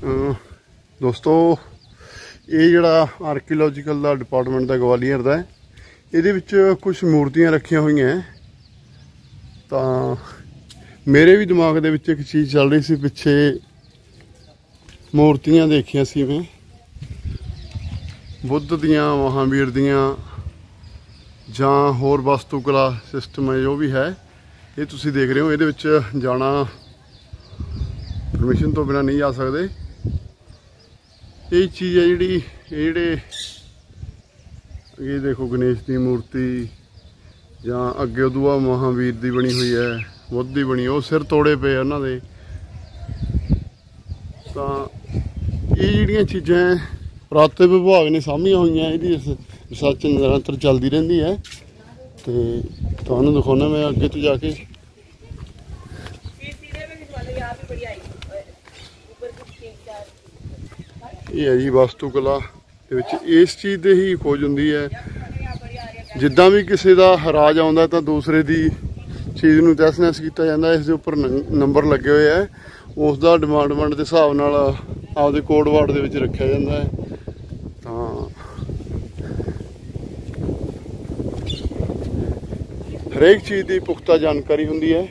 दोस्तों ये जिहड़ा आर्कीलॉजिकल का डिपार्टमेंट का ग्वालियर का है, ये कुछ मूर्तियां रखिया हुई हैं। तो मेरे भी दिमाग दे विच एक चीज़ चल रही सी, पिछे मूर्तियां देखिया सी मैं बुद्ध दियां, महावीर दियां जां होर वास्तुकला सिस्टम है जो भी है, ये तुसी देख रहे हो। ये जाना परमिशन तो बिना नहीं जा सकते। ये चीज़ है जी, ये देखो गणेश की मूर्ति या अगे उदूआ महावीर की बनी हुई है, बुद्ध की बनी, वो सिर तोड़े पे उन्होंने। तो ये जिहड़ियां चीज़ां पुरातत्व विभाग ने सामिया हुई, ये रिसर्च निरंतर चलती रही है। तो तुहानूं दिखाना मैं अगे तो जाके। ये है जी वास्तुकला इस चीज़ की ही खोज होंगी है। जिदा भी किसी का राज आता तो दूसरे की चीज़ को तहस नहस किया जाता है। इस उपर नंबर लगे हुए है, उसका डिमांडमेंट के हिसाब नाल आपदे कोड वार्ड के रखा जाता है। तो हरेक चीज़ की पुख्ता जानकारी होंगी है।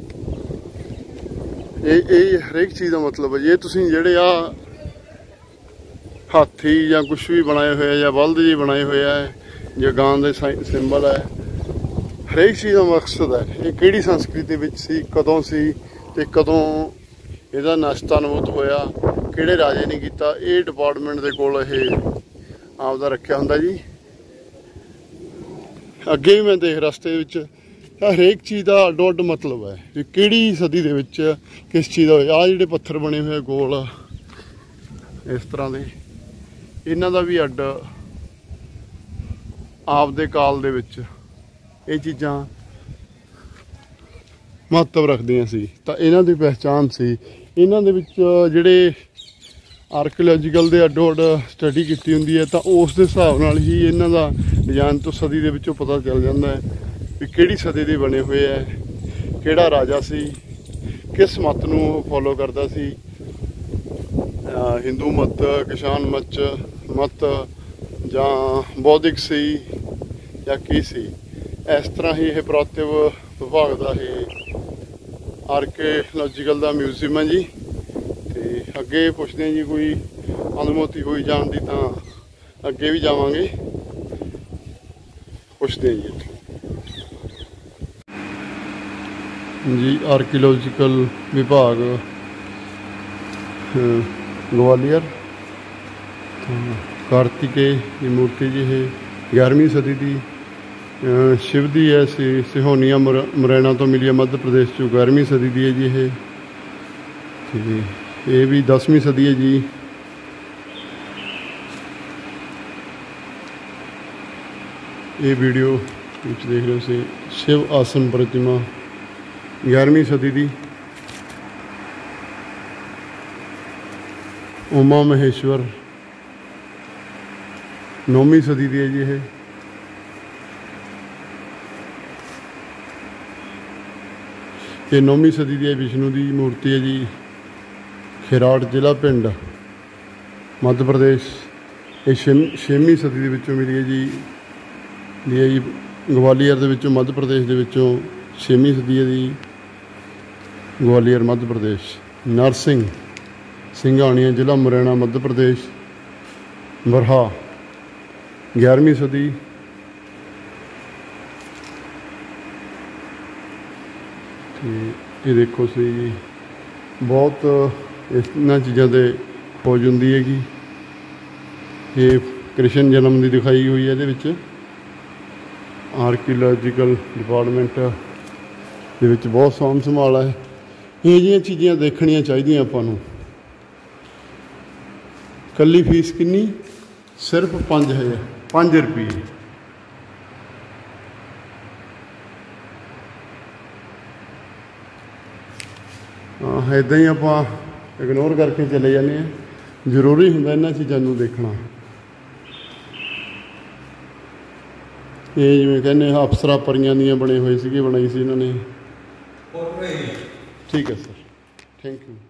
ये हरेक चीज़ का मतलब है। जे तुसीं जिहड़े आ हाथी या कुछ भी बनाए हुए या बल्द जी बनाए हुए है, जो गां दे सिंबल है, हरेक चीज़ का मकसद है ये किहड़ी संस्कृति विच सी, कदों सी ते कदों इहदा नस्तानबुत होया, किहड़े राजे ने कीता। ये डिपार्टमेंट दे कोल ये आपदा रखिया हुंदा जी। अगे भी मैं देख रस्ते विच हरेक चीज़ का अड्डो अड्ड मतलब है कि किहड़ी सदी दे विच किस चीज़ का होया। आ जिहड़े पत्थर बने हुए गोल इस तरह के, इन्हां दा भी अड्ड आपदे काल दे विच ये चीज़ां महत्व रखदियां सी। तां इन्हां दी पहचान सी। इन्हां दे विच जिहड़े आर्कीलॉजिकल दे अड्डो अड्ड स्टडी कीती हुंदी है, तां उस दे हिसाब नाल ही इन्हां दा डिजाइन तो सदी दे विचों पता चल जांदा है भी किहड़ी सदी दे बने हुए है, किहड़ा राजा सी, किस मत नूं फॉलो करदा सी, हिंदू मत, किसान मत जां बौद्धिक सी या की सी। इस तरह ही यह पुरातत्व विभाग का ये आर्कीलॉजिकल का म्यूजियम है जी। तो अगे पुछते हैं जी कोई अनुमति हुई जान की, तो अगे भी जावांगे, पुछते हैं जी। आर्कीलॉजिकल विभाग ग्वालियर, कार्तिकेय की मूर्ति जी है 11वीं सदी की। शिव दी है सिहोनिया मुरैना तो मिली है, मध्य प्रदेश चो 11वीं सदी की है जी। ये भी 10वीं सदी है जी। ये वीडियो देख रहे हो से शिव आसन प्रतिमा 11वीं सदी की। उमा महेश्वर 9वीं सदी की है जी। ये 9वीं सदी की विष्णु की मूर्ति है जी। खिराट जिला पिंड मध्य प्रदेश। ये 6वीं सदी के विचों मिली है जी। ये जी ग्वालियर के विचों मध्य प्रदेश के विचों 6वीं सदी है जी। ग्वालियर मध्य प्रदेश। नरसिंह सिंघानिया जिला मुरैना मध्य प्रदेश। बरहा 11वीं सदी। ये देखो सी बहुत इन्हां चीज़ों से खोज होंदी है कि ये कृष्ण जन्म की दिखाई हुई है। ये आर्कीलॉजिकल डिपार्टमेंट के बहुत साम संभाल है। ये जी चीज़ां देखनियां चाहिए आपां। कल्ली फीस कितनी? सिर्फ 5 रुपये। हाँ, इदा ही आप इग्नोर करके चले जाते हैं। जरूरी होंदा इन्हां चीज़ों को देखना। ये जिवें कहने अफसरा परियां दियां बने हुए सी, बनाई सी इन्होंने। ठीक है सर, थैंक यू।